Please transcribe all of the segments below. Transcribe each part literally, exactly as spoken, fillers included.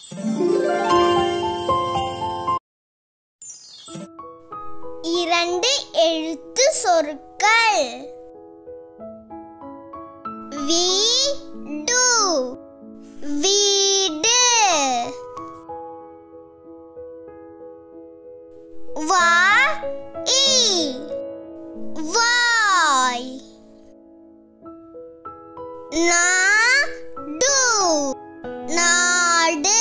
இரண்டு எழுத்து சொற்கள். வீடு வீடு. வாய் வாய். நாடு நாடு.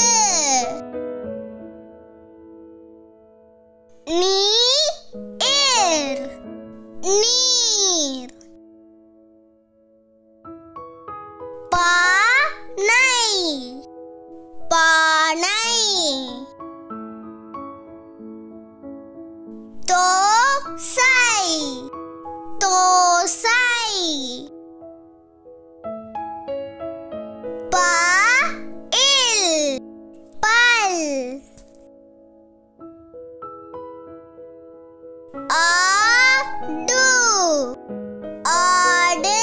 நீர் நீர். பானை பானை. தோசை தோசை. பல் பல். ஆடு ஆடு.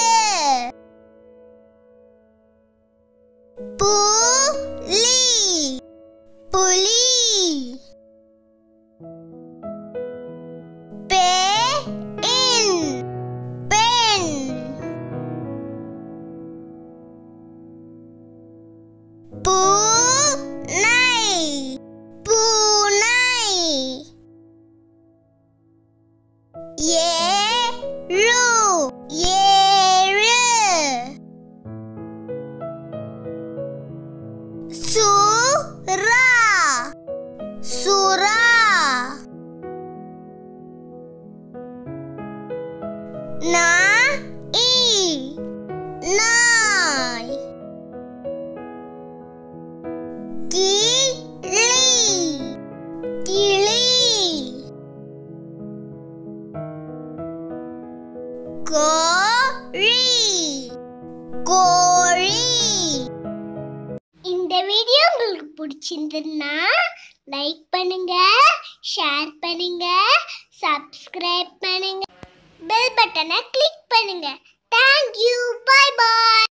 புலி புலி. பெண் பெண். பூனை பூனை. ஏழு ஏழு. சுறா சுறா. நாய் நாய். கிளி கிளி. கோழி கோழி. இந்த வீடியோ உங்களுக்கு பிடிச்சிருந்ததுன்னா லைக் பண்ணுங்க, ஷேர் பண்ணுங்க, சப்ஸ்கிரைப் பண்ணுங்க, பெல் பட்டனை கிளிக் பண்ணுங்க. Thank you. Bye bye.